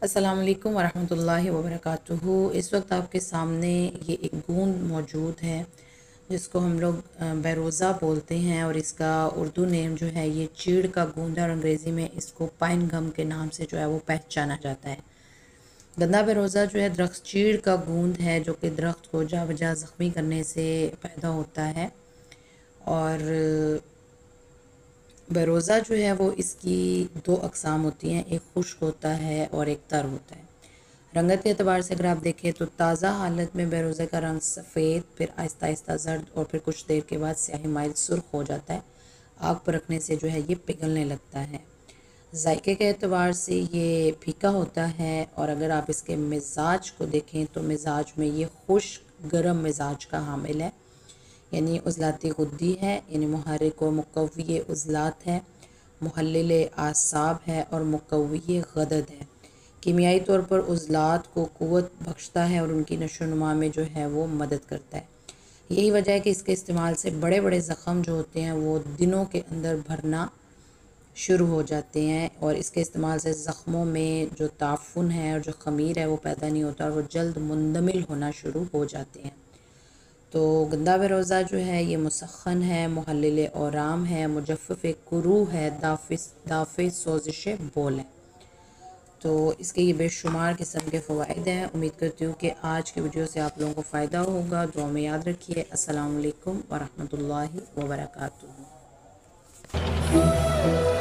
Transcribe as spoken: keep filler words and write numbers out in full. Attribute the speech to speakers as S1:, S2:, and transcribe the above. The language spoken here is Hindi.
S1: अस्सलाम वालेकुम वरहमतुल्लाहि वबरकातुहू। इस वक्त आपके सामने ये एक गूंद मौजूद है जिसको हम लोग बेरोज़ा बोलते हैं और इसका उर्दू नेम जो है ये चीड़ का गूंद है और अंग्रेज़ी में इसको पाइन गम के नाम से जो है वो पहचाना जाता है। गंदा बेरोज़ा जो है दरख्त चीड़ का गूंद है जो कि दरख्त को जा बजा ज़ख्मी करने से पैदा होता है। और बेरोज़ा जो है वो इसकी दो अक़साम होती हैं, एक खुश्क होता है और एक तर होता है। रंगत के अतबार से अगर आप देखें तो ताज़ा हालत में बेरोज़े का रंग सफ़ेद, फिर आहिस्ता आहिस्ता जर्द और फिर कुछ देर के बाद स्याही माइल सुर्ख हो जाता है। आग पर रखने से जो है ये पिघलने लगता है। जायके के अतबार से ये फीका होता है और अगर आप इसके मिजाज को देखें तो मिजाज में ये खुश्क गर्म मिजाज का हामिल है, यानी उज़लाती गुद्दी है, यानी मुहर्रिक व मुक़व्वी उज़लात है, मुहल्लिल आसाब है और मुक़व्वी गदद है। कीमियाई तौर पर उज़लात को क़ुव्वत बख्शता है और उनकी नशोनुमा में जो है वो मदद करता है। यही वजह है कि इसके इस्तेमाल से बड़े बड़े ज़ख़म जो होते हैं वो दिनों के अंदर भरना शुरू हो जाते हैं और इसके इस्तेमाल से ज़ख्मों में जो ताफ़ुन है और जो ख़मीर है वो पैदा नहीं होता और वो जल्द मुंदमिल होना शुरू हो जाते हैं। तो गंदा बेरोज़ा जो है ये मुसख्खन है, मुहल्लिल औराम है, मुजफ़्फ़फ़ कुरू है, दाफ़िस दाफ़े सोज़िश बोल है। तो इसके ये बेशुमार किस्म के फ़वाइद हैं। उम्मीद करती हूँ कि आज की वीडियो से आप लोगों को फ़ायदा होगा। दुआ में याद रखिए। अस्सलाम वालेकुम व रहमतुल्लाहि व बरकातुहू।